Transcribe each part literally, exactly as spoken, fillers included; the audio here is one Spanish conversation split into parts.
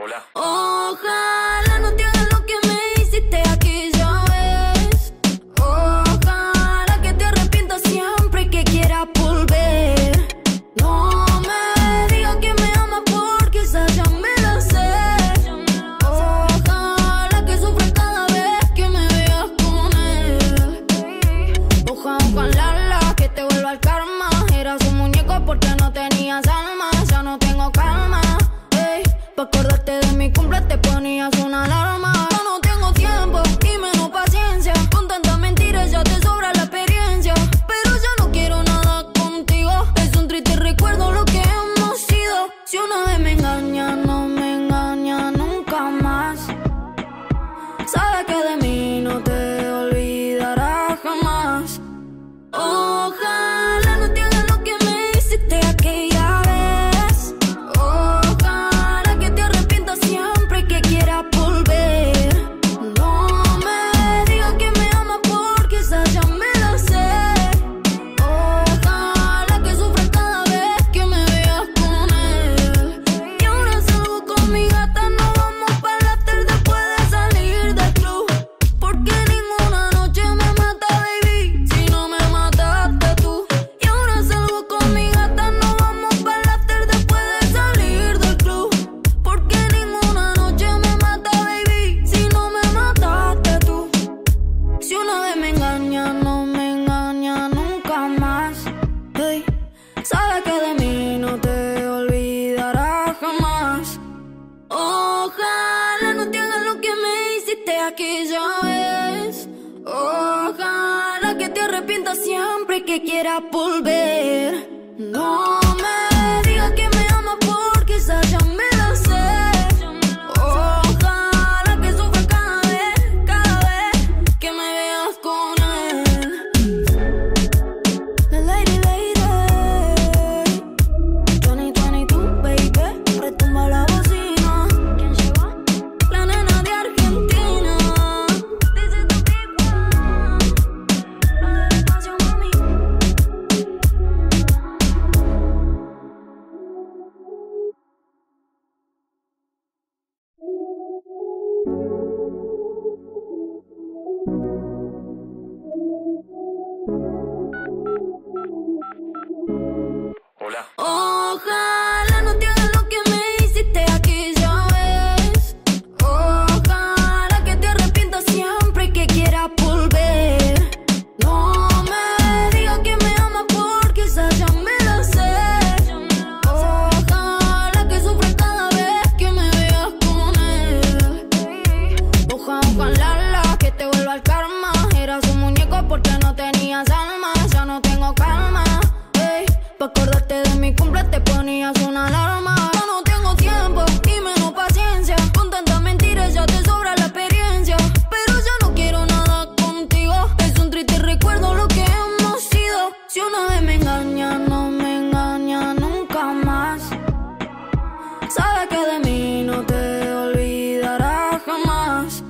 Hola. Ojalá no te hagas lo que me hiciste aquella vez. Ojalá que te arrepientas siempre que quieras volver. No me digas que me amas porque esa ya me la sé. Ojalá que sufras cada vez que me veas con él. Ojalá, ojalá que te vuelva el karma. Eras un muñeco porque no tenías alma. Ya no tengo calma. Pa' acordarte de mi cumple te ponías una alarma. Yo no tengo tiempo y menos paciencia. Con tantas mentiras ya te sobra la experiencia. Pero ya no quiero nada contigo. Es un triste recuerdo lo que hemos sido. Si una vez me engaña, no me engaña nunca más. Sabes que de mí no te olvidarás jamás. Ojalá no te hagas lo que me hiciste aquella vez. Ojalá que te arrepientas siempre que quieras volver. No me digas que me amas porque esa ya me la sé. Ojalá que sufras cada vez que me veas con él. Y ahora salgo con mi gata, nos vamos para el after después de salir del club. Porque ninguna noche me mata, baby, si no me mataste tú. Y ahora salgo con mi gata, nos vamos para el after después de salir del club. Porque ninguna noche me mata, baby, si no me mataste tú. Si una vez me engaña, no me engaña nunca más. Hey, sabes que de mí no te olvidarás jamás. Ojalá no te hagas lo que me hiciste aquella vez. Ojalá que te arrepientas siempre que quieras volver. No me digas que me amas porque esa ya me la sé. Ojalá que sufras cada vez, cada vez que me veas con él. La lady, lady, veinte veintidós, baby, retumba la bocina. ¿Quién llegó? La nena de Argentina. Dice tu tipo, la del espacio, mami. Hola. Ojalá no te hagas lo que me hiciste aquella vez. Ojalá que te arrepientas siempre que quieras volver. No me digas que me amas porque esa ya me la sé. Ojalá que sufras cada vez que me veas con él. Ojalá, ojalá que te vuelva el karma. Eras un muñeco porque no tenías alma. Ya no tengo calma. Ey, pa' acordarte de mi cumple te ponías una alarma. Yo no tengo tiempo y menos paciencia. Con tantas mentiras ya te sobra la experiencia. Pero ya no quiero nada contigo. Es un triste recuerdo lo que hemos sido. Si una vez me engaña, no me engaña nunca más. Sabes que de mí no te olvidarás jamás.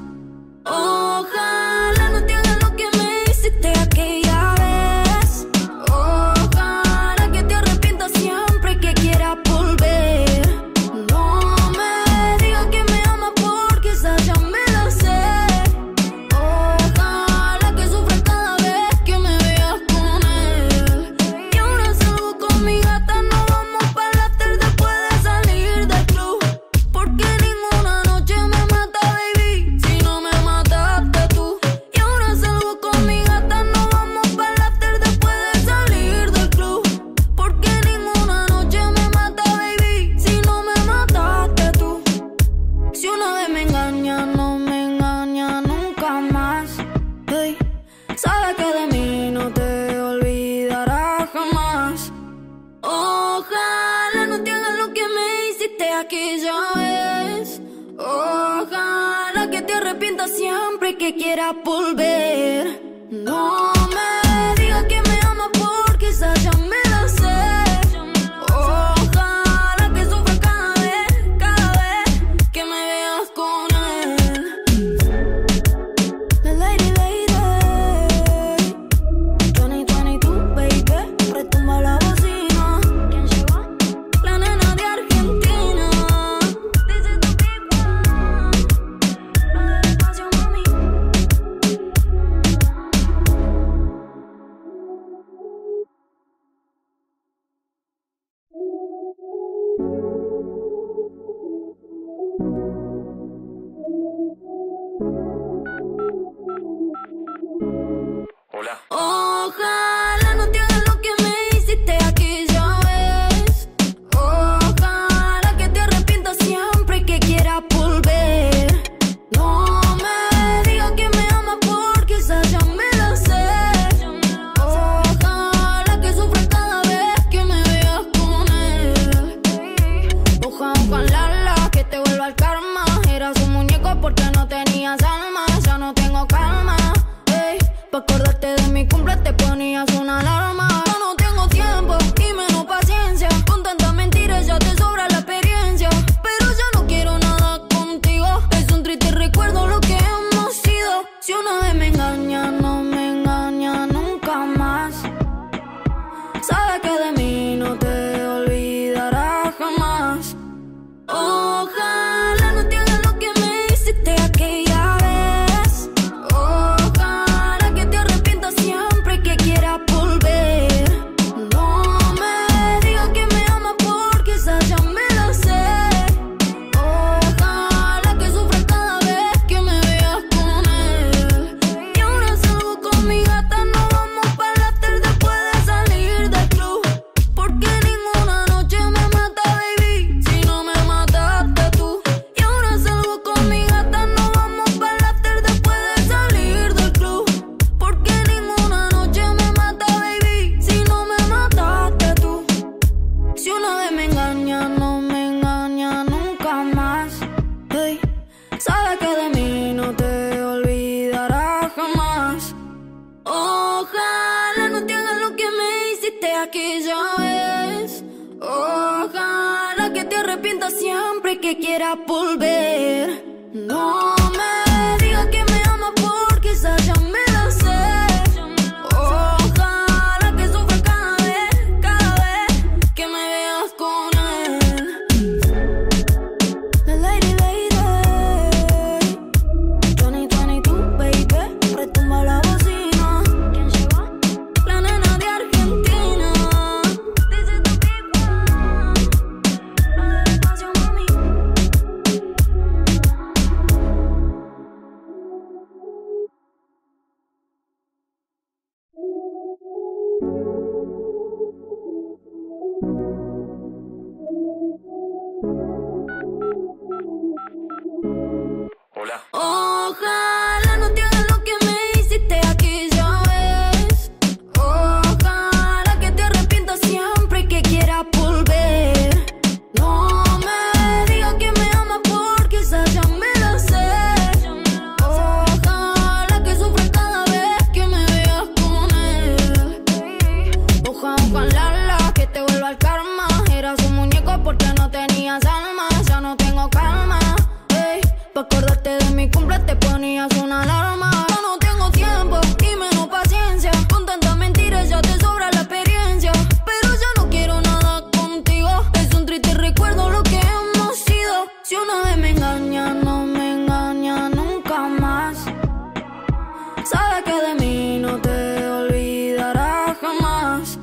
Ojalá no te hagas lo que me hiciste aquella vez. Ojalá que te arrepientas siempre que quieras volver. No me digas que me amas porque esa ya me la sé. Ojalá que sufras cada vez que me veas con él. Y ahora salgo con mi gata, nos vamos para el after después de salir del club. Porque ninguna noche me mata, baby, si no me mataste tú. Y ahora salgo con mi gata, nos vamos para el after después de salir del club. Porque ninguna noche me mata, baby, si no me mataste tú. Si una vez me engaña, no me engaña nunca más. Hey, sabes que de mí no te olvidarás jamás. Ojalá no te hagas lo que me hiciste aquella vez. Ojalá que te arrepientas siempre que quieras volver. No me digas que me amas porque esa ya me la sé. Ojalá que sufras cada vez, cada vez que me veas con él. La lady, lady, veinte veintidós, baby, retumba la bocina. ¿Quién llegó? La nena de Argentina. Dice tu tipo. Hola. Ojalá no te hagas lo que me hiciste aquella vez. Ojalá que te arrepientas siempre que quieras volver. No me digas que me amas porque esa ya me la sé. Ojalá que sufras cada vez que me veas con él. Ojalá que te vuelva el karma. Eras un muñeco porque no tenías alma. Ya no tengo calma. Pa' acordarte de mi cumple te ponías una alarma. Yo no tengo tiempo y menos paciencia. Con tantas mentiras ya te sobra la experiencia. Pero ya no quiero nada contigo. Es un triste recuerdo lo que hemos sido. Si una vez me engaña, no me engaña nunca más. Sabes que de mí no te olvidarás jamás. Ojalá no te hagas lo que me hiciste aquella vez. Ojalá que te arrepientas siempre que quieras volver. No me digas que me amas porque esa ya me la sé. Ojalá que sufras cada vez que me veas con él. Y ahora salgo con mi gata, nos vamos para la after después de salir del club. Porque ninguna noche me mata, baby, si no me mataste tú. Y ahora salgo con mi gata, nos vamos para la after después de salir del club. Porque ninguna noche me mata, baby, si no me mataste tú. Si una vez me engaña, no me engaña nunca más. Hey, sabes que de mí no te olvidarás jamás. Ojalá no te hagas lo que me hiciste aquella vez. Ojalá que te arrepientas siempre que quieras volver. No me digas que me amas porque esa ya me la sé. Ojalá que sufras cada vez, cada vez que me veas con él. La lady, lady, veinte veintidós, baby, retumba la bocina. ¿Quién llegó? La nena de Argentina. Dice tu pipa, no del espacio, mami. Hola. Ojalá no te hagas lo que me hiciste aquella vez. Ojalá que te arrepientas siempre que quieras volver. No me digas que me amas porque esa ya me la sé. Ojalá que sufras cada vez que me veas con él. Ojalá que te vuelva el karma. Eras un muñeco porque no tenías alma. Ya no tengo calma. Ey, pa' acordarte de mi cumple te ponías una alarma. Yo no tengo tiempo y menos paciencia. Con tantas mentiras ya te sobra la experiencia. Pero ya no quiero nada contigo. Es un triste recuerdo lo que hemos sido. Si una vez me engaña, no me engaña nunca más. Sabes que de mí no te olvidarás jamás.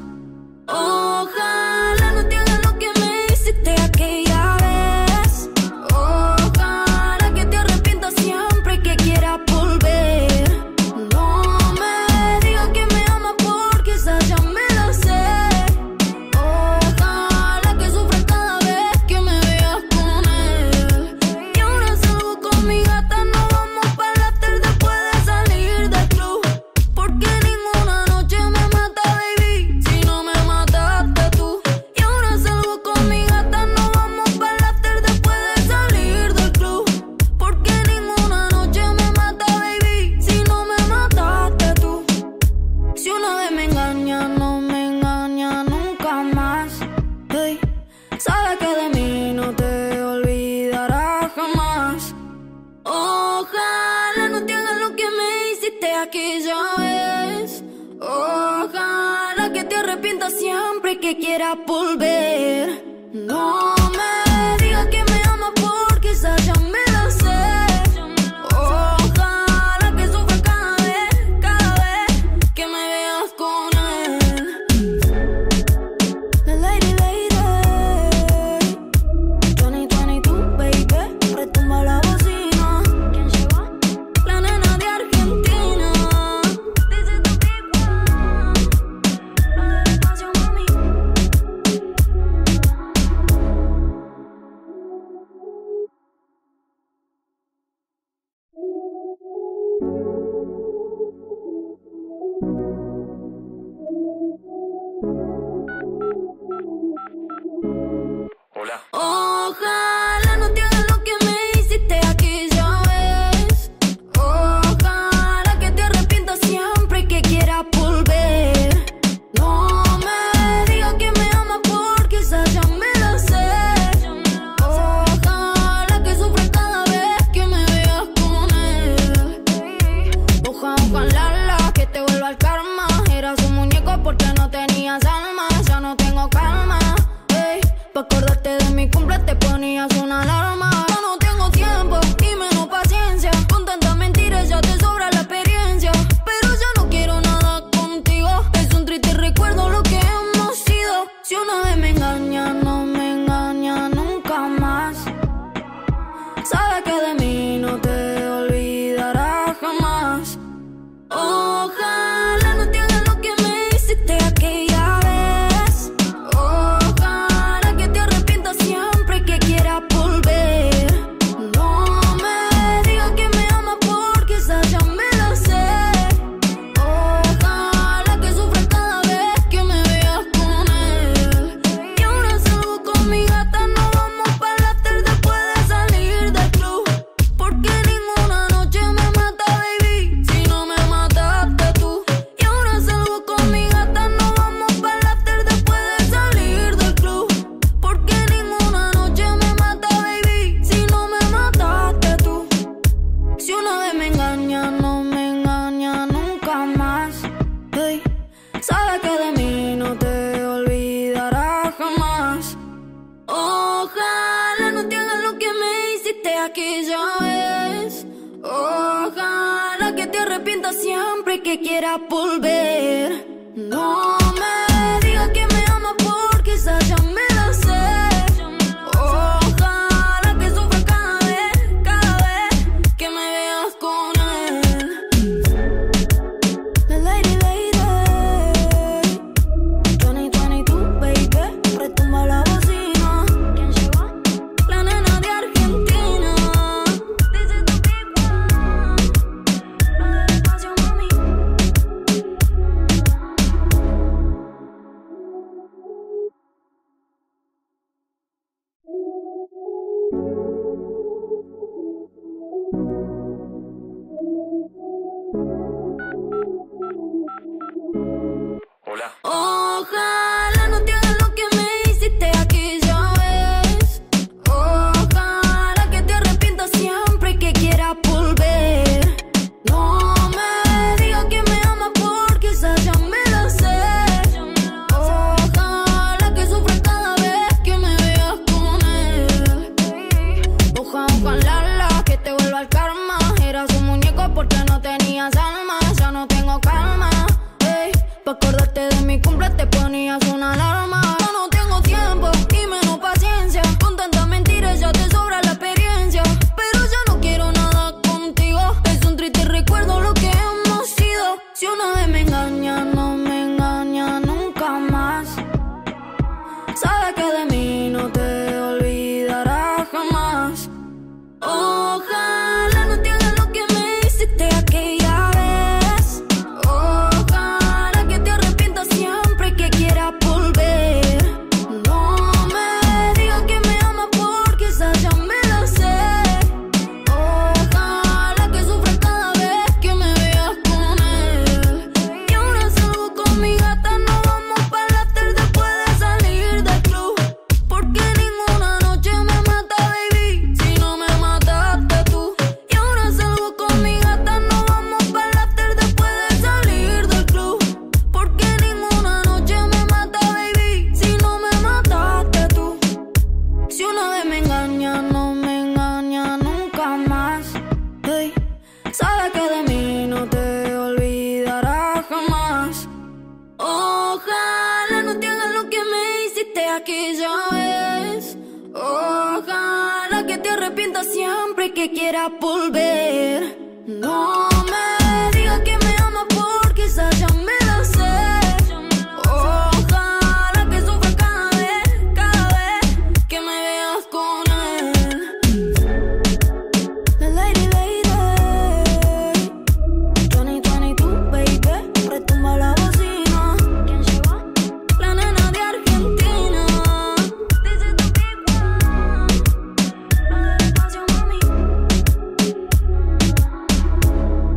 Ojalá no te hagas lo que me hiciste aquella vez. Ojalá que te arrepientas siempre que quieras volver. No me digas que me amas porque esa ya me la sé. Ojalá que sufras cada vez que me veas con él. Y ahora salgo con mi gata, nos vamos para la after después de salir del club. Porque ninguna noche me mata, baby, si no me mataste tú. Y ahora salgo con mi gata, nos vamos para la after después de salir del club. Porque ninguna noche me mata, baby, si no me mataste tú. Si una vez me engaña, no me engaña nunca más. Hey, sabes que de mí no te olvidarás jamás. Ojalá no te hagas lo que me hiciste aquella vez. Ojalá que te arrepientas siempre que quieras volver. No me digas que me amas porque esa ya me la sé. Ojalá que sufras cada vez, cada vez que me veas con él. La lady, lady, veinte veintidós, baby, retumba la bocina. ¿Quién llegó? La nena de Argentina. Dice tu pipa, aquella vez. Ojalá que te arrepientas siempre que quieras volver. No me digas que me amas porque esa ya me la sé. Ojalá que sufra cada vez, cada vez que me veas con él. La lady, lady, veinte veintidós, baby, retumba la bocina. ¿Quién llegó? La nena de Argentina. Dice tu pipa, la del espacio, mami. Hola. Ojalá no te hagas lo que me hiciste aquella vez. Ojalá que te arrepientas siempre que quieras volver. No me digas que me amas porque esa ya me la sé. Ojalá que sufras cada vez que me veas con él. Ojalá, ojalá que te vuelva el karma. Eras un muñeco porque no tenías alma. Ya no tengo calma. Pa' acordarte de mi cumple te ponías una alarma. Yo no tengo tiempo y menos paciencia. Con tantas mentiras ya te sobra la experiencia. Pero ya no quiero nada contigo. Es un triste recuerdo lo que hemos sido. Si una vez me engaña, no me engaña nunca más. Sabes que de mí no te olvidarás jamás. Ojalá no te hagas lo que me hiciste aquella vez. Ojalá que te arrepientas siempre que quieras volver. No me digas que me amas porque esa ya me la sé. Ojalá que sufras cada vez que me veas con él. Y ahora salgo con mi gata, nos vamos para el after después de salir del club. Porque ninguna noche me mata, baby, si no me mataste tú. Y ahora salgo con mi gata, nos vamos para el after después de salir del club. Porque ninguna noche me mata, baby, si no me mataste tú. Si una vez me engaña, no me engaña nunca más. Hey, sabes que de mí no te olvidarás jamás. Ojalá no te hagas lo que me hiciste aquella vez. Ojalá que te arrepientas siempre que quieras volver. No me digas que me amas porque esa ya me la sé. Ojalá que sufra cada vez, cada vez que me veas con él. La lady, lady, veinte veintidós, baby, retumba la bocina. ¿Quién llegó? La nena de Argentina. Dice tu pipa, la del espacio, mami.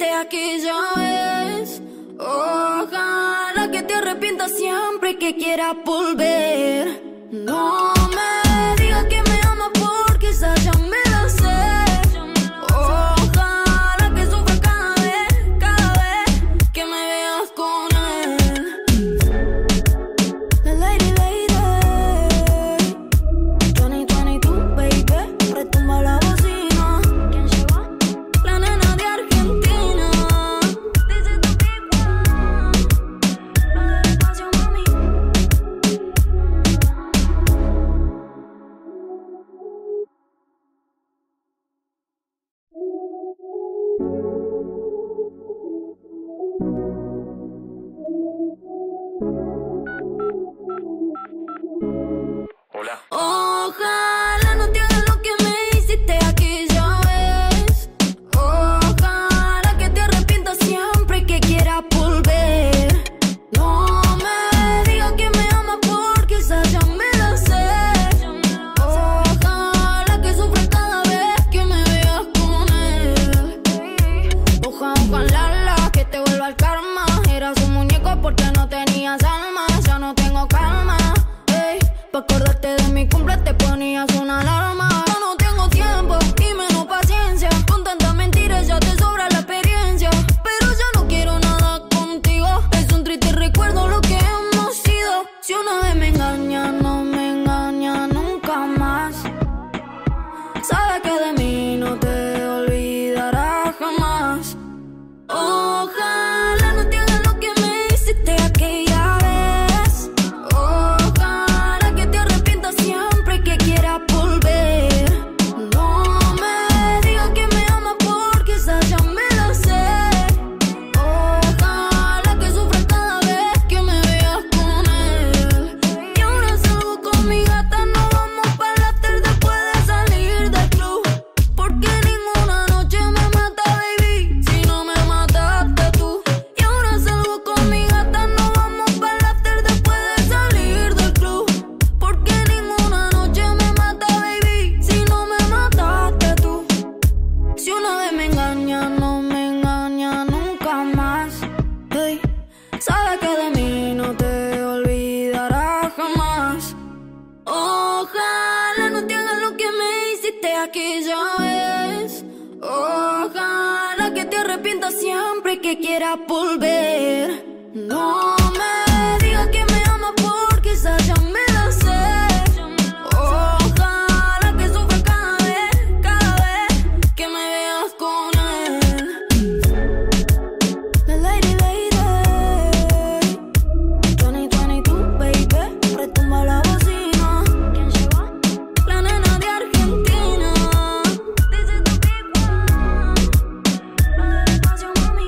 hiciste aquella vez. Ojalá que te arrepientas siempre que quieras volver. No me digas que me amas porque esa ya me la sé. Ojalá que sufra cada vez, cada vez que me veas con él. La lady, lady, veinte veintidós, baby, retumba la bocina. ¿Quién llegó? La nena de Argentina. Dice tu tipo, lo del espacio, mami. Hola. Ojalá no te hagas lo que me hiciste aquella vez. Ojalá que te arrepientas siempre que quieras volver. No me digas que me amas porque esa ya me la sé. Ojalá que sufras cada vez que me veas con él. Ojalá, ojalá que te vuelva el karma. Eras un muñeco porque no tenías alma. Ya no tengo calma. Pa' acordarte de mi cumple te ponías una alarma. Yo no tengo tiempo y menos paciencia. Con tantas mentiras ya te sobra la experiencia. Pero ya no quiero nada contigo. Es un triste recuerdo lo que hemos sido. Si una vez me engaña, no me engaña nunca más. Sabes que de mí no te olvidarás jamás. Ojalá no te hagas lo que me hiciste aquella vez. Ojalá que te arrepientas siempre que quieras volver. No me digas que me amas porque esa ya me la sé. Ojalá que sufras cada vez que me veas con él. Y ahora salgo con mi gata, nos vamos para el after después de salir del club. Porque ninguna noche me mata, baby, si no me mataste tú. Y ahora salgo con mi gata, nos vamos para el after después de salir del club. Porque ninguna noche me mata, baby, si no me mataste tú. Si una vez me engaña, no me engaña nunca más. Hey, sabes que de mí no te olvidarás jamás. Ojalá no te hagas lo que me hiciste aquella vez. Ojalá que te arrepientas siempre que quieras volver. No me digas que me amas porque esa ya me la sé. Ojalá que sufra cada vez, cada vez que me veas con él. La lady, lady, veinte veintidós, baby, retumba la bocina. ¿Quién llegó? La nena de Argentina. Dice tu tipo, lo del espacio, mami.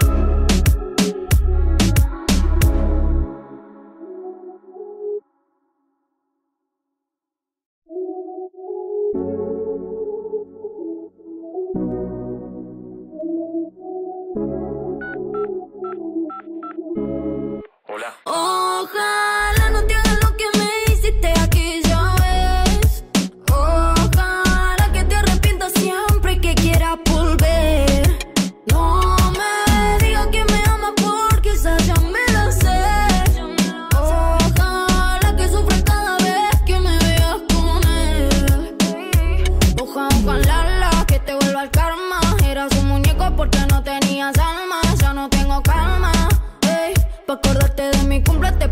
Hola. Ojalá no te hagas lo que me hiciste aquella vez. Ojalá que te arrepientas siempre que quieras volver. No me digas que me amas porque esa ya me la sé. Ojalá que sufras cada vez que me veas con él. Ojalá, ojalá que te vuelva el karma. Eras un muñeco porque no tenías alma. Ya no tengo calma. Ey, pa' acordarte de mi cumple te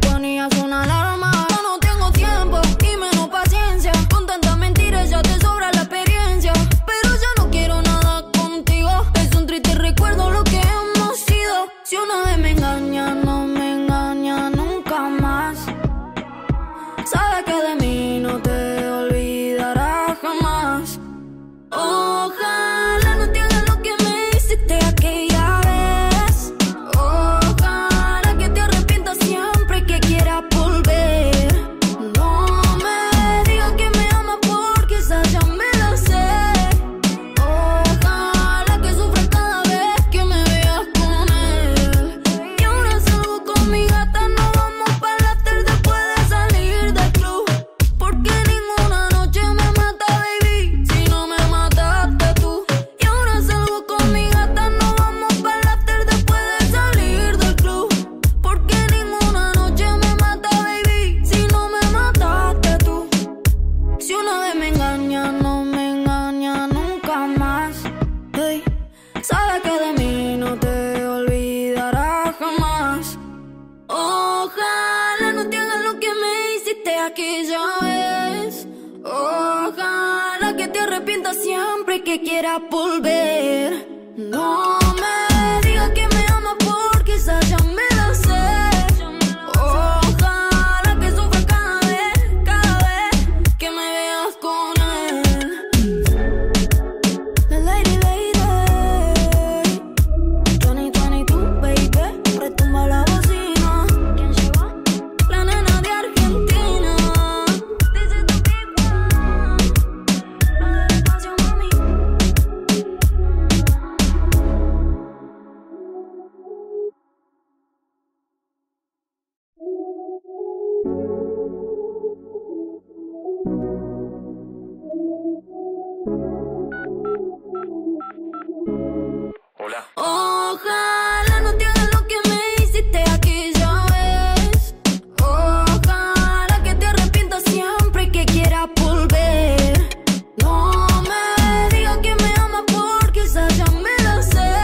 aquella vez. Ojalá que te arrepientas siempre que quieras volver. No me digas que me amas porque esa ya me la sé. Ojalá que sufra cada vez, cada vez que me veas con él. La lady, lady, twenty twenty-two, baby, retumba la bocina. ¿Quién llegó? La nena de Argentina. Dice tu tipo, no del espacio, mami. Hola. Ojalá no te hagas lo que me hiciste aquella vez. Ojalá que te arrepientas siempre que quieras volver. No me digas que me amas porque esa ya me la sé.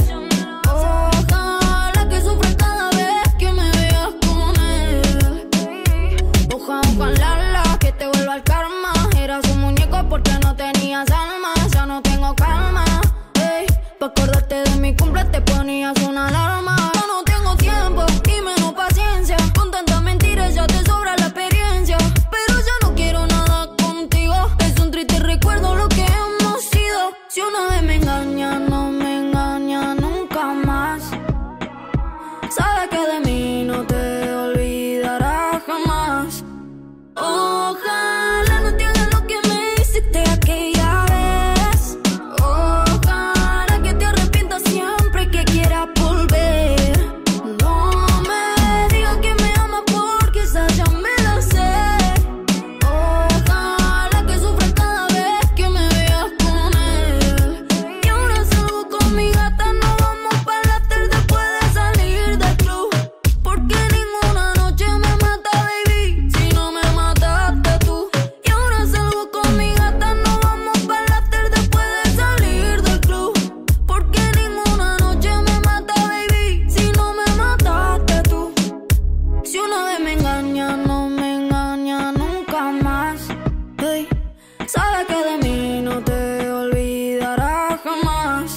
Ojalá que sufras cada vez que me veas con él. Ojalá, ojalá que te vuelva el karma. Eras un muñeco porque no tenías alma. Ya no tengo calma. Pa' acordarte de mi cumple te ponías una alarma. Yo no tengo tiempo y menos paciencia. Con tantas mentiras ya te sobra la experiencia. Pero ya no quiero nada contigo. Es un triste recuerdo lo que hemos sido. Si una vez me engaña, no me engaña nunca más. Sabes que de mí no te olvidarás jamás. Ojalá no te hagas lo que me hiciste aquella vez. Ojalá que te arrepientas siempre que quieras volver. No me digas que me amas porque esa ya me la sé. Ojalá que sufras cada vez que me veas con él. Y ahora salgo con mi gata, nos vamos para el after después de salir del club. Porque ninguna noche me mata, baby, si no me mataste tú. Y ahora salgo con mi gata, nos vamos para el after después de salir del club. Porque ninguna noche me mata, baby, si no me mataste tú. Si una vez me engaña, no me engaña nunca más. Hey, sabes que de mí no te olvidarás jamás.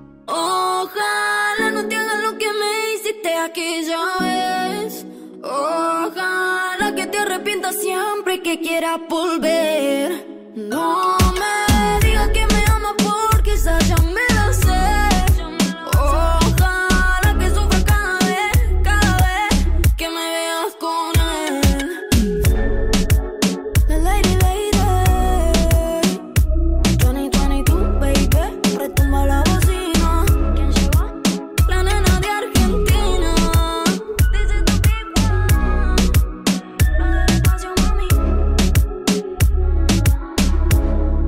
Ojalá no te hagas lo que me hiciste aquella vez. Ojalá que te arrepientas siempre que quieras volver. No me digas que me amas porque esa ya me la sé. Ojalá que sufra cada vez, cada vez que me veas con él. La lady, lady, twenty twenty-two, baby, retumba la bocina. ¿Quién llegó? La nena de Argentina. Dice tu tipo, no del espacio, mami.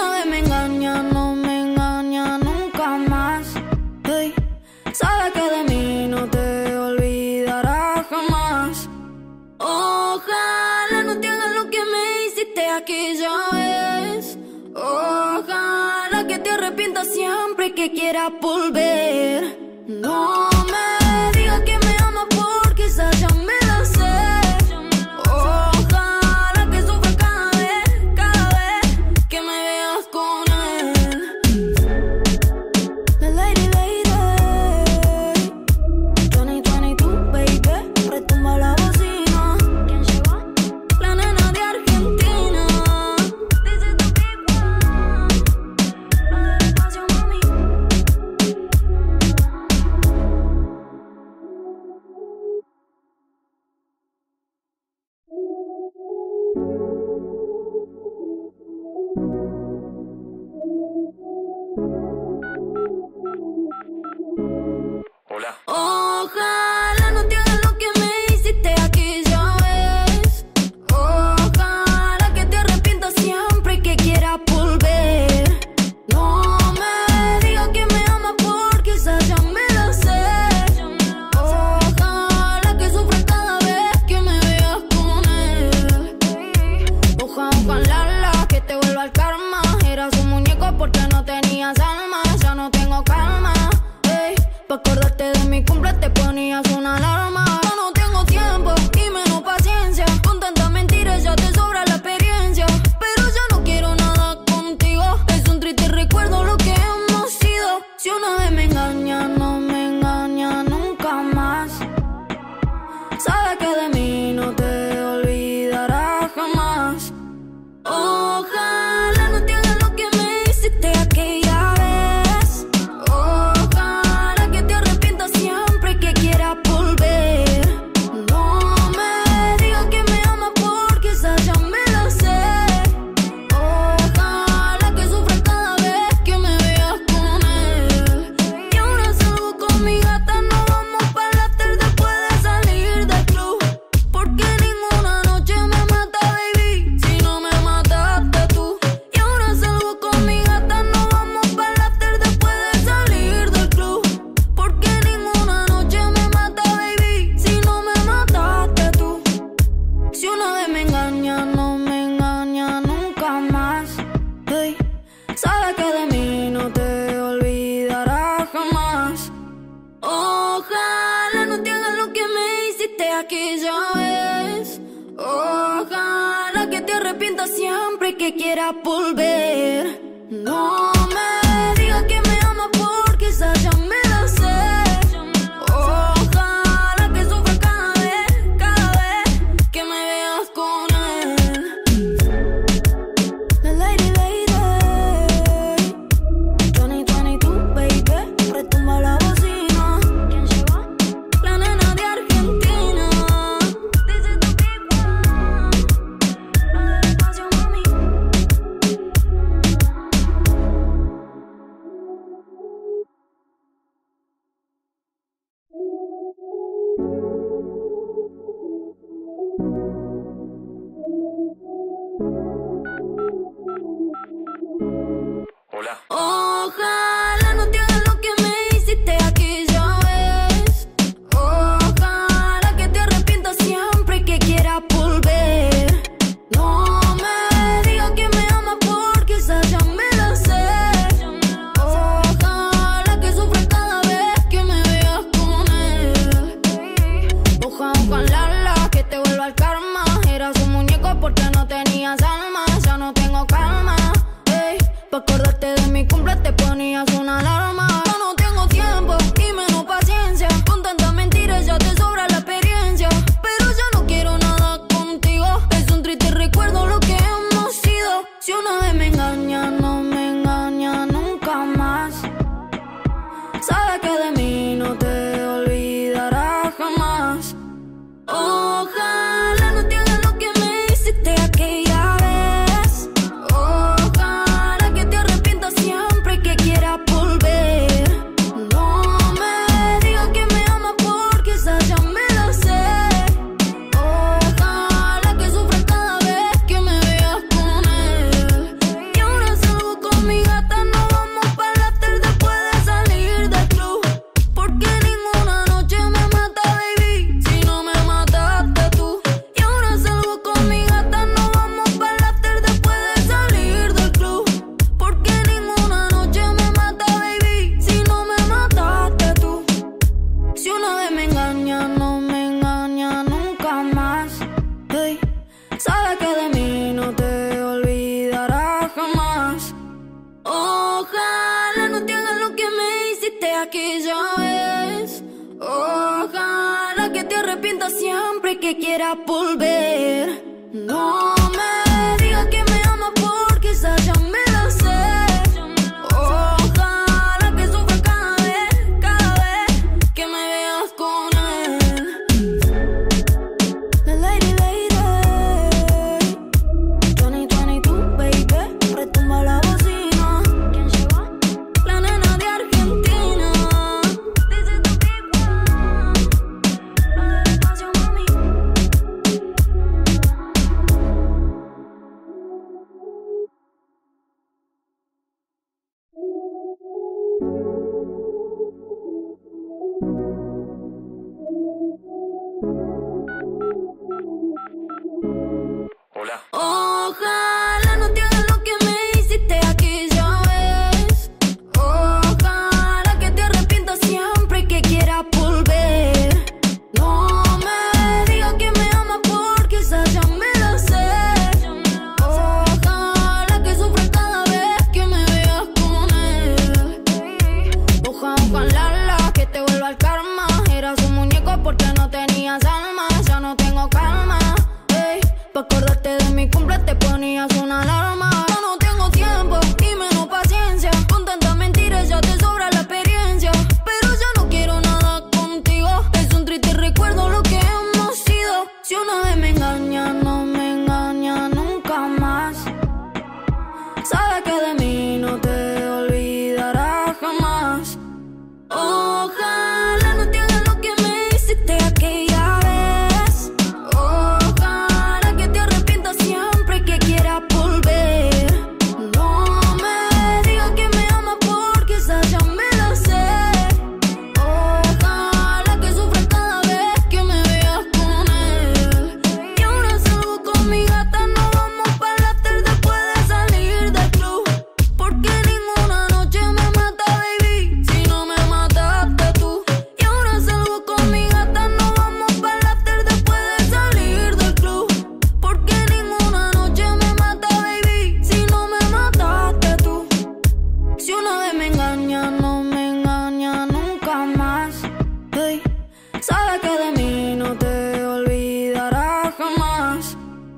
una vez me engaña, no me engaña nunca más. Hey, sabe que de mí no te olvidará jamás. Ojalá no te hagas lo que me hiciste aquella vez. Ojalá que te arrepientas siempre que quieras volver. No me digas que me amas porque esa ya me la sé. Ojalá que sufra cada vez, cada vez que me veas con él. La lady, lady, veinte veintidós, baby, retumba la bocina. ¿Quién llegó? La nena de Argentina. Dice tu pipa, lo del espacio, mami. Hola. Ojalá no te hagas lo que me hiciste aquella vez. Ojalá que te arrepientas siempre que quieras volver. No me digas que me amas porque esa ya me la sé. Ojalá que sufras cada vez que me veas con él. Ojalá, ojalá que te vuelva el karma. Eras un muñeco porque no tenías alma. Ya no tengo calma. Pa' acordarte de mi cumple te ponías una alarma. Yo no tengo tiempo y menos paciencia. Con tantas mentiras ya te sobra la experiencia. Pero ya no quiero nada contigo. Es un triste recuerdo lo que hemos sido. Si una vez me engaña, no me engaña nunca más. Sabe que de mí no te olvidará jamás. Ojalá no te hagas lo que me hiciste aquella vez. Ojalá que te arrepientas siempre que quieras volver. No me digas que me amas porque esa ya me la sé. Ojalá que sufras cada vez que me veas con él. Y ahora salgo con mi gata, nos vamos para la after después de salir del club. Porque ninguna noche me mata, baby, si no me mataste tú. Y ahora salgo con mi gata, nos vamos para la after después de salir del club. Porque ninguna noche me mata, baby, si no me mataste tú. Si una vez me engaña, no me engaña nunca más. Hey, sabe que de mí no te olvidará jamás. Ojalá no te hagas lo que me hiciste aquella vez. Ojalá que te arrepientas siempre que quieras volver. No me digas que me amas porque esa ya me la sé. Ojalá que sufra cada vez, cada vez que me veas con él. La lady, lady, veinte veintidós, baby, retumba la bocina. ¿Quién llegó? La nena de Argentina. Dice tu pipa, lo del espacio, mami. Hola. Ojalá no te hagas lo que me hiciste aquella vez. Ojalá que te arrepientas siempre que quieras volver. No me digas que me amas porque esa ya me la sé. Ojalá que sufras cada vez que me veas con él. Ojalá, ojalá que te vuelva el karma. Eras un muñeco porque no tenías alma. Ya no tengo calma. Ey, pa' acordarte de mi cumple te ponías una alarma. Yo no tengo tiempo y menos paciencia. Con tantas mentiras ya te sobra la experiencia. Pero ya no quiero nada contigo. Es un triste recuerdo lo que hemos sido. Si una vez me engaña, no me engaña nunca más. Sabe que de mí no te olvidará jamás. Ojalá no te hagas lo que me hiciste aquella vez. Ojalá que te arrepientas siempre que quieras volver. aquella vez. Ojalá que te arrepientas siempre que quieras volver. No me digas que me amas porque esa ya me la sé. Ojalá que sufra cada vez, cada vez que me veas con él. La lady, lady, veinte veintidós, baby, retumba la bocina. ¿Quién llegó? La nena de Argentina. Dice tu tipo, no le despacio, mami. Hola. Ojalá no te hagas lo que me hiciste aquella vez. Ojalá que te arrepientas siempre que quieras volver. No me digas que me amas porque esa ya me la sé. Ojalá que sufras cada vez que me veas con él. Ojalá, ojalá que te vuelva el karma. Eras un muñeco porque no tenías alma. Ya no tengo calma. Pa' acordarte de mi cumple te ponías una alarma. Yo no tengo tiempo y menos paciencia. Con tantas mentiras ya te sobra la experiencia. Pero ya no quiero nada contigo. Es un triste recuerdo lo que hemos sido. Si una vez me engaña, no me engaña nunca más. Sabes que de mí no te olvidarás jamás. Ojalá no te hagas lo que me hiciste aquella vez. Ojalá que te arrepientas siempre que quieras volver. No me digas que me amas porque esa ya me la sé. Ojalá que sufras cada vez que me veas con él. Y ahora salgo con mi gata, nos vamos para el after después de salir del club. Porque ninguna noche me mata, baby, si no me mataste tú. Y ahora salgo con mi gata, nos vamos para el after después de salir del club. Porque ninguna noche me mata, baby, si no me mataste tú. Si una vez me engaña, no me engaña nunca más. Hey, sabes que de mí no te olvidarás jamás.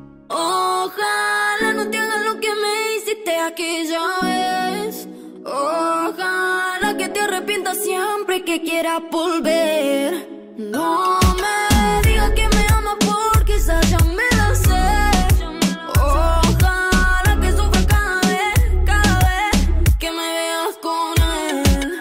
Ojalá no te hagas lo que me hiciste aquella vez. Ojalá que te arrepientas siempre que quieras volver. No me digas que me amas porque esa ya me la sé. Ojalá que sufra cada vez, cada vez que me veas con él.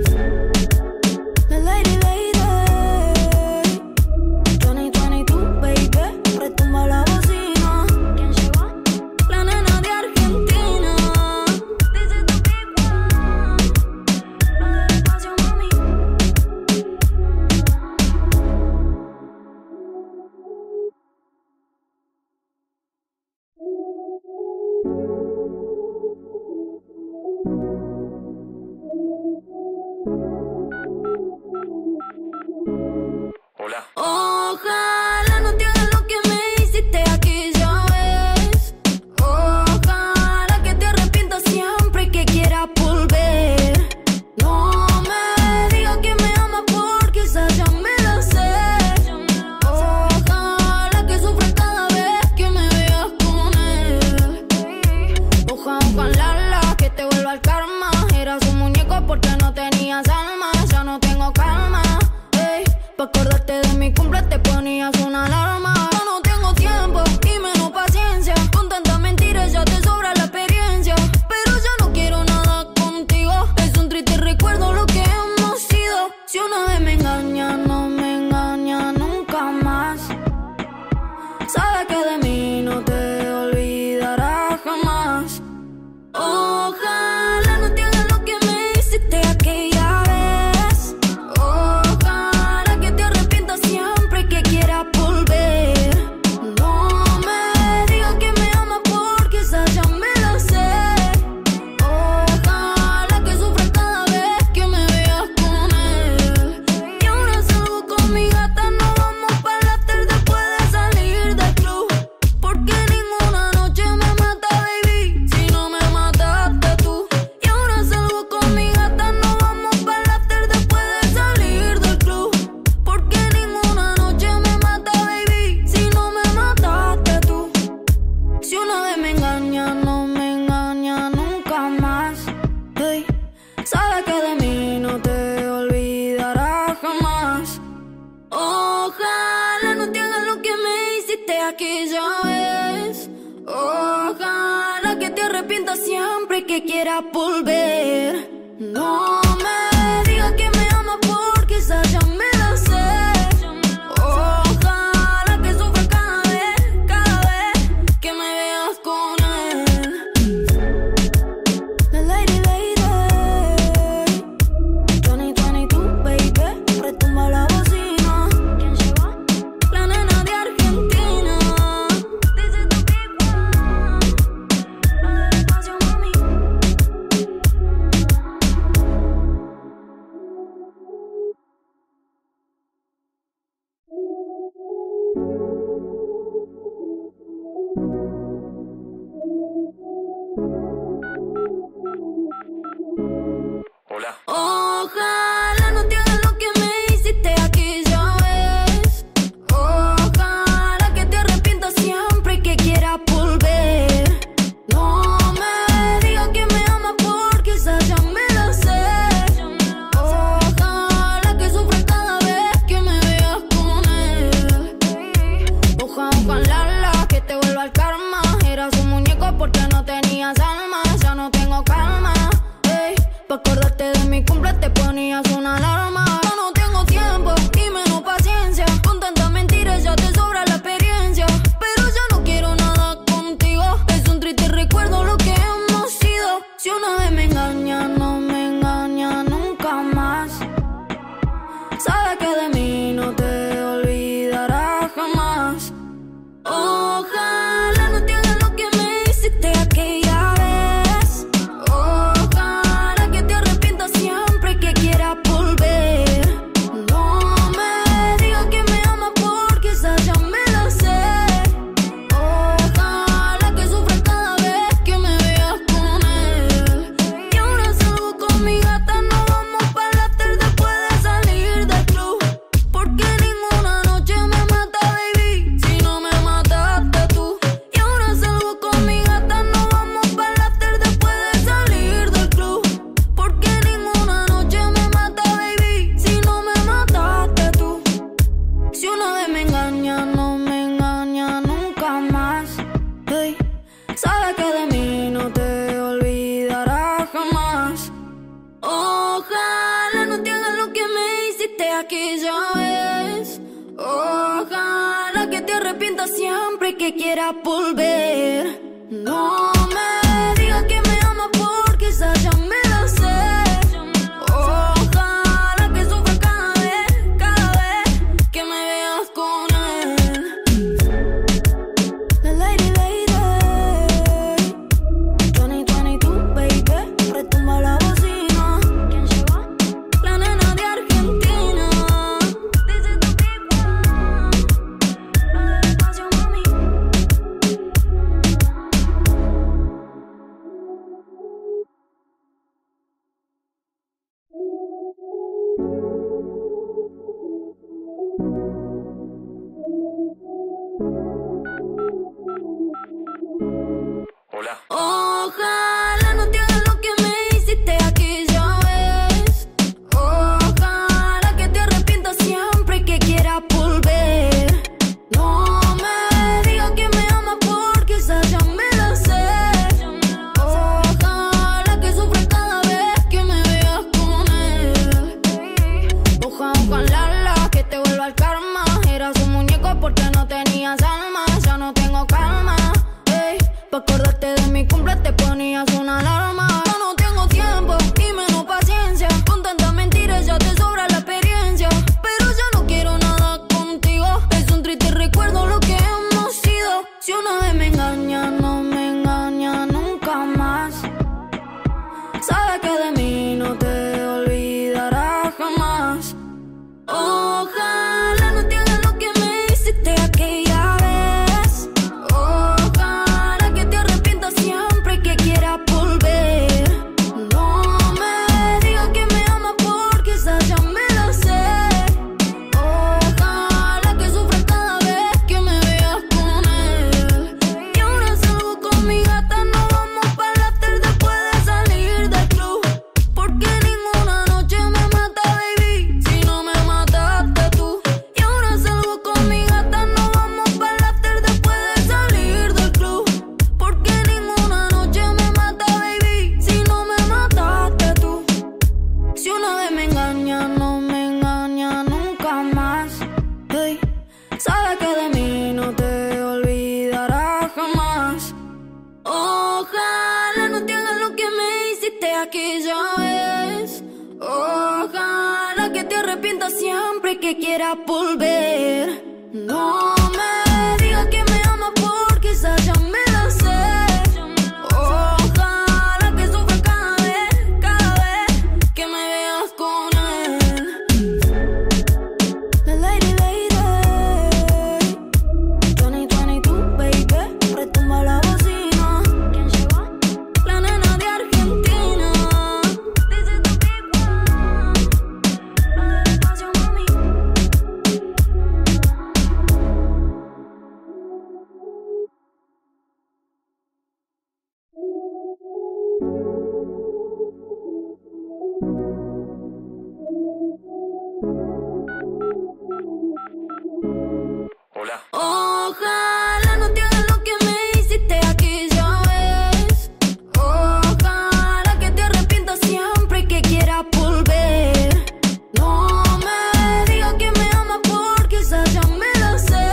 La lady, lady, veinte veintidós, baby, retumba la bocina. ¿Quién llegó? La nena de Argentina. Dice tu tipo, no le despacio, mami. aquella vez. Ojalá que te arrepientas siempre que quieras volver. No me digas que me amas porque esa ya me la sé. Ojalá que sufra cada vez, cada vez que me veas con él. La lady, lady, Tony, Tony, tú, baby, retumba la bocina. ¿Quién llegó? La nena de Argentina. Dice tu pipa, la del espacio, mami. Hola. Ojalá no te hagas lo que me hiciste aquella vez. Ojalá que te arrepientas siempre que quieras volver. No me digas que me amas porque esa ya me la sé. Ojalá que sufras cada vez que me veas con él. Ojalá, ojalá que te vuelva el karma. Eras un muñeco porque no tenías alma. Ya no tengo calma. Pa' acordarte de mi cumple te ponías una alarma. Yo no tengo tiempo y menos paciencia. Con tantas mentiras ya te sobra la experiencia. Pero ya no quiero nada contigo. Es un triste recuerdo lo que hemos sido. Si una vez me engaña, no me engaña nunca más. Sabes que de mí no te olvidarás jamás. Ojalá no te hagas lo que me hiciste aquella vez. Ojalá que te arrepientas siempre que quieras volver. No me digas que me amas porque esa ya me la sé. Ojalá que sufras cada vez que me veas con él. Y ahora salgo con mi gata, nos vamos para la after después de salir del club. Porque ninguna noche me mata, baby, si no me mataste tú. Y ahora salgo con mi gata, nos vamos para la after después de salir del club. Porque ninguna noche me mata, baby, si no me mataste tú. Si una vez me engaña, no me engaña nunca más. Hey, sabes que de mí no te olvidarás jamás. Ojalá no te hagas lo que me hiciste aquella vez. Ojalá que te arrepientas siempre que quieras volver. No me digas que me amas porque esa ya me la sé. Ojalá que sufra cada vez, cada vez que me veas con él. La lady, lady, Tony, Tony, tú, baby, retumba la bocina. ¿Quién llegó? La nena de Argentina. Dice tu pipa, la del espacio, mami. aquella vez. Ojalá que te arrepientas siempre que quieras volver. No me digas que me amas porque esa ya me la sé. Ojalá que sufras cada vez, cada vez que me veas con él. La lady, lady, veinte veintidós, baby, retumba la bocina. ¿Quién llegó? La nena de Argentina. Dice tu pipa, no le espacio, mami. Hola. Ojalá no te hagas lo que me hiciste aquella vez. Ojalá que te arrepientas siempre que quieras volver. No me digas que me amas porque esa ya me la sé.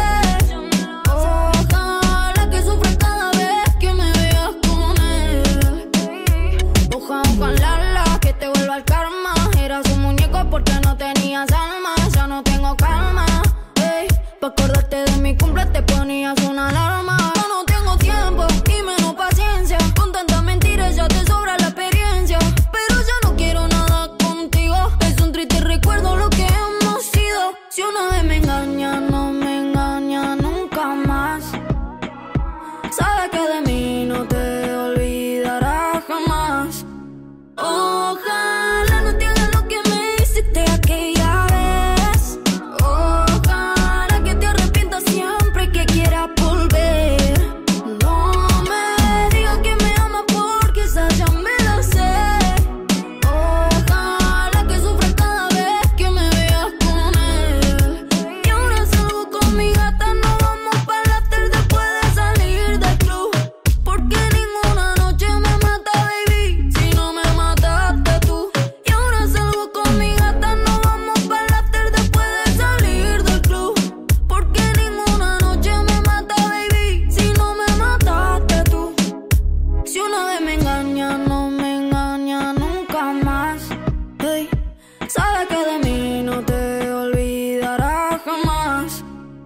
Ojalá que sufras cada vez que me veas con él. Ojalá, ojalá que te vuelva el karma. Eras un muñeco porque no tenías alma. Ya no tengo calma. Pa' acordarte de mi cumple te ponías una alarma. Yo no tengo tiempo y menos paciencia. Con tantas mentiras ya te sobra la experiencia. Pero ya no quiero nada contigo. Es un triste recuerdo lo que hemos sido. Si una vez me engaña, no me engaña nunca más. Sabes que de mí no te olvidarás jamás. Ojalá no te hagas lo que me hiciste aquella vez. Ojalá que te arrepientas siempre que quieras volver. No me digas que me amas porque esa ya me la sé. Ojalá que sufras cada vez que me veas con él. Y ahora salgo con mi gata, nos vamos para el after después de salir del club. Porque ninguna noche me mata, baby, si no me mataste tú. Y ahora salgo con mi gata, nos vamos para el after después de salir del club. Porque ninguna noche me mata, baby, si no me mataste tú. Si una vez me engaña, no me engaña nunca más. Hey, sabes que de mí no te olvidarás jamás.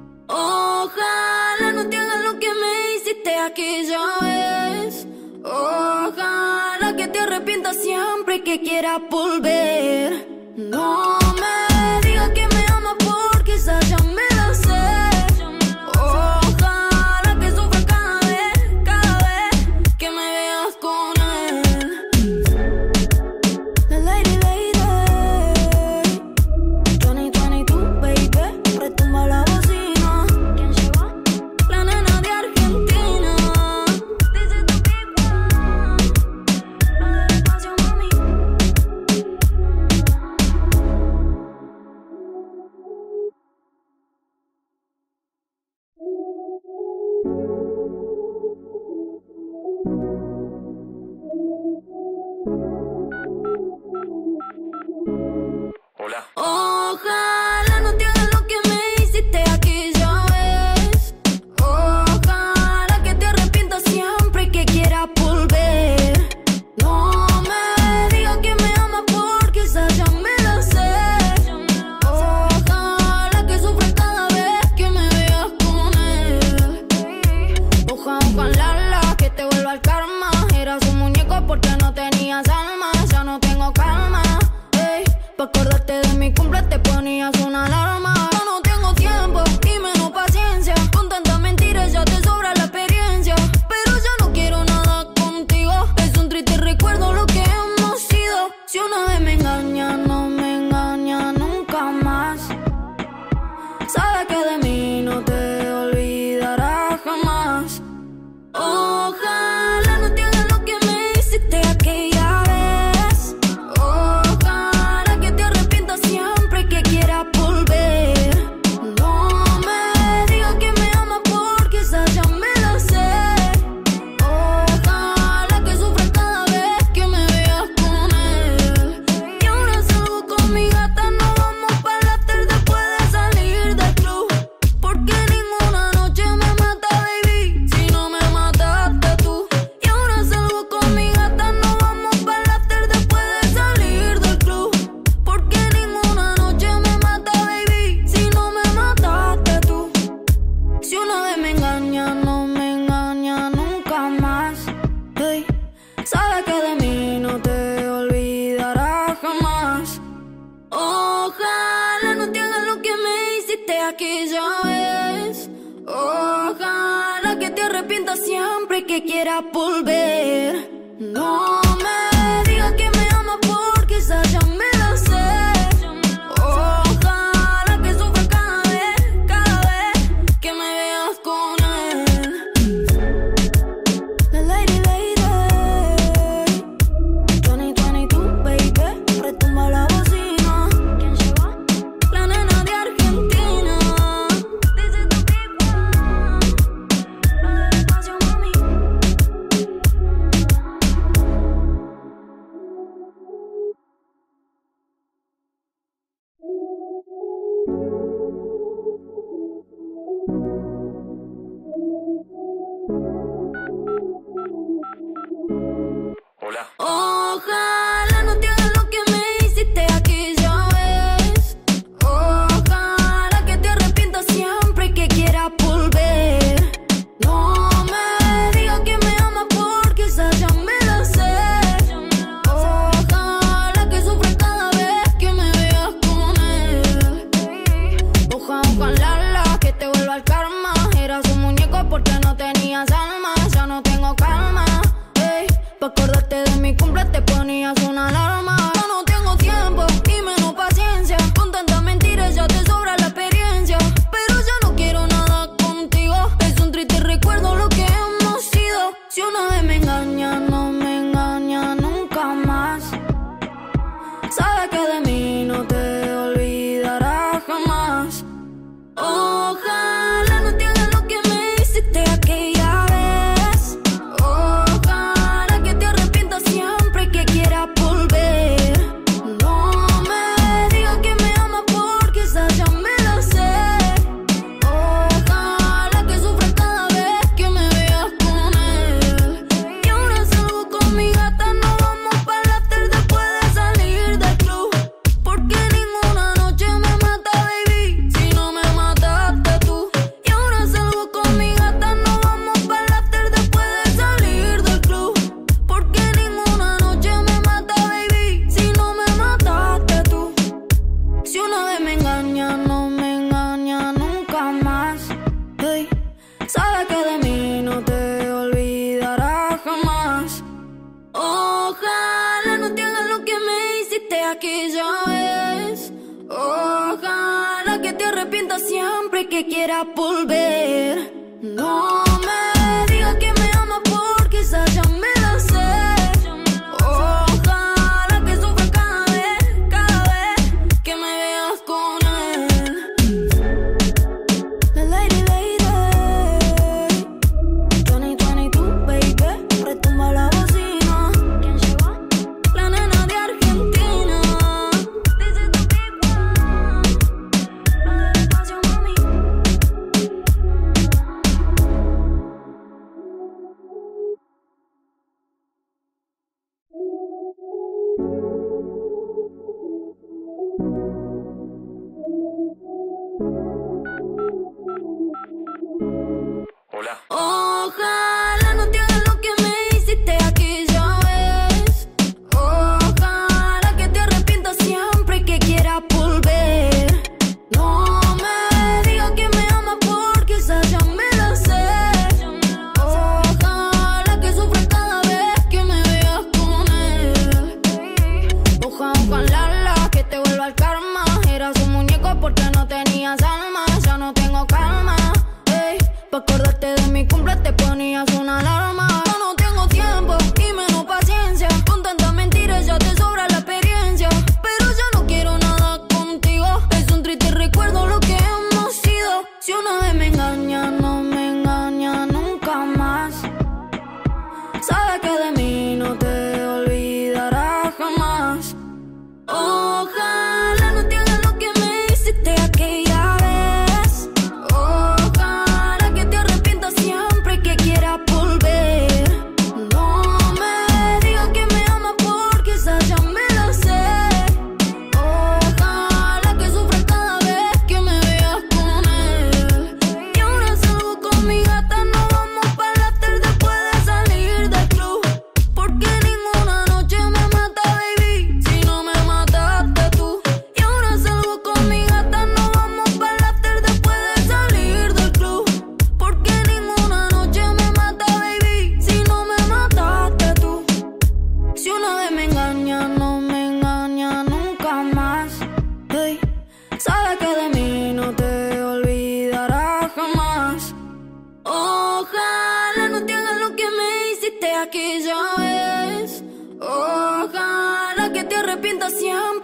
Ojalá no te hagas lo que me hiciste aquella vez. Ojalá que te arrepientas siempre que quieras volver. No me digas que me amas porque esa ya me la sé. Ojalá que sufras cada vez, cada vez que me veas con él. La lady, lady, veinte veintidós, baby, retumba la bocina. ¿Quién llegó? La nena de Argentina. Dice tu pipa, no le espacio, mami. Hola. Ojalá no te hagas lo que me hiciste aquella vez. Ojalá que te arrepientas siempre que quieras volver. No me digas que me amas porque esa ya me la sé. Ojalá que sufras cada vez que me veas con él. Ojalá, ojalá que te vuelva el karma. Eras un muñeco porque no tenías alma. Ya no tengo calma. Ey, pa' acordarte de mi cumple te ponías una alarma. Yo no tengo tiempo y menos paciencia. Con tantas mentiras ya te sobra la experiencia. Pero ya no quiero nada contigo. Es un triste recuerdo lo que hemos sido. Si una vez me engaña, no me engaña nunca más. Sabes que de mí no te olvidarás jamás. Ojalá no te hagas lo que me hiciste aquella vez. Ojalá que te arrepientas siempre que quieras volver. No me digas que me amas porque esa ya me la sé. Ojalá que sufras cada vez que me veas con él. Y ahora aquella vez. Ojalá que te arrepientas siempre que quieras volver. No me digas que me amas porque esa ya me la sé. Ojalá que sufra cada vez, cada vez que me veas con él. La lady, lady, veinte veintidós, baby, retumba la bocina. ¿Quién llegó? La nena de Argentina. Dice tu pipa, lo del espacio, mami. Hola. Ojalá no te hagas lo que me hiciste aquella vez. Ojalá que te arrepientas siempre que quieras volver. No me digas que me amas porque esa ya me la sé. Ojalá que sufras cada vez que me veas con él. Ojalá, ojalá que te vuelva el karma. Eras un muñeco porque no tenías alma. Ya no tengo calma. Pa' acordarte de mi cumple te ponías una alarma. Yo no tengo tiempo y menos paciencia. Con tantas mentiras ya te sobra la experiencia. Pero ya no quiero nada contigo. Es un triste recuerdo lo que hemos sido. Si una vez me engaña, no me engaña nunca más. Sabes que de mí no te olvidarás jamás. Ojalá no te hagas lo que me hiciste aquella vez. Ojalá que te arrepientas siempre que quieras volver. No me digas que me amas porque esa ya me la sé. Ojalá que sufras cada vez que me veas con él. Y ahora salgo con mi gata, nos vamos para el after después de salir del club. Porque ninguna noche me mata, baby, si no me mataste tú. Y ahora salgo con mi gata, nos vamos para el after después de salir del club. Porque ninguna noche me mata, baby, si no me mataste tú. Si una vez me engaña, no me engaña nunca más. Hey, sabes que de mí no te olvidarás jamás. Ojalá no te hagas lo que me hiciste aquella vez. Ojalá que te arrepientas siempre que quieras volver. No me digas que me amas porque esa ya me la sé. Ojalá que sufras cada vez, cada vez que me veas con él. La lady, lady, veinte veintidós, baby, retumba la bocina. ¿Quién llegó? La nena de Argentina. Dice tu pipa, lo del espacio, mami. Hola. Ojalá no te hagas lo que me hiciste aquella vez. Ojalá que te arrepientas siempre que quieras volver. No me digas que me amas porque esa ya me la sé. Ojalá que sufras cada vez que me veas con él.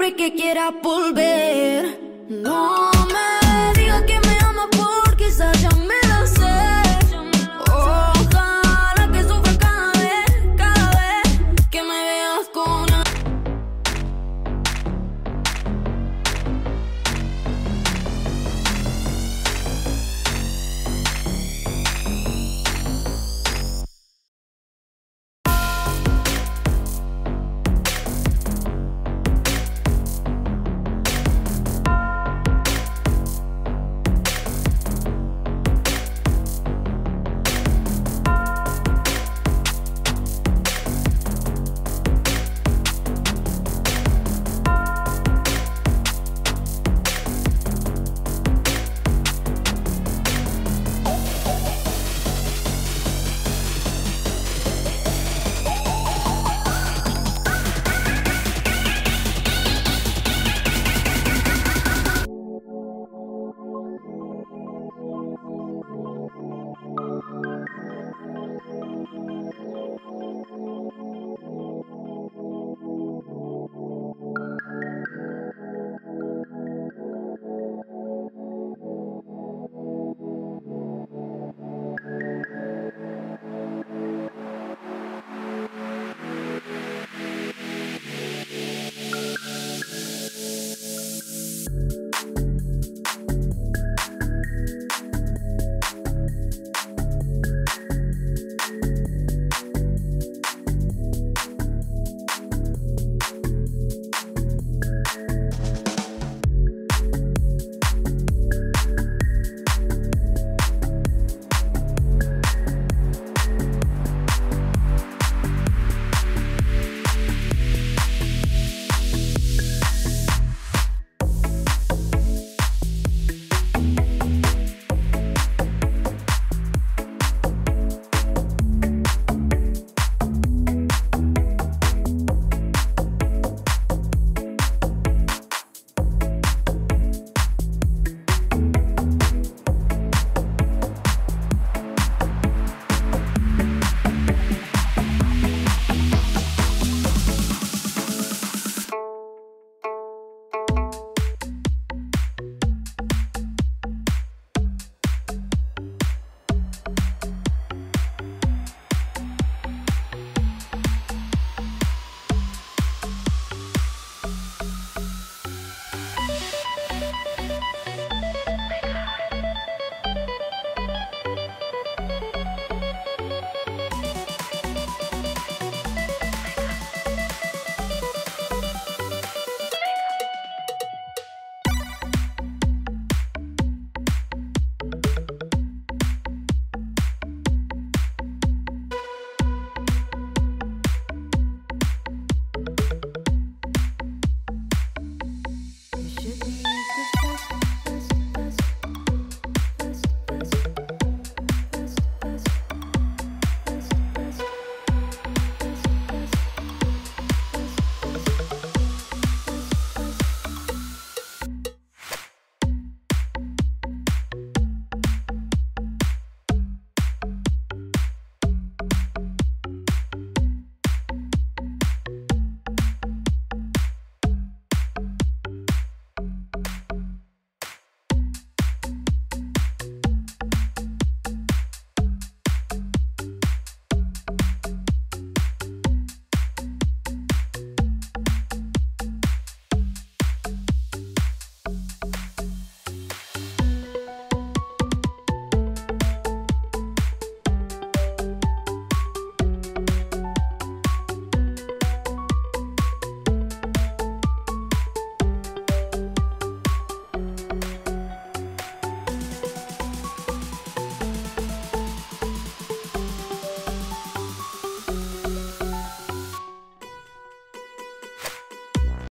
siempre que quieras volver. No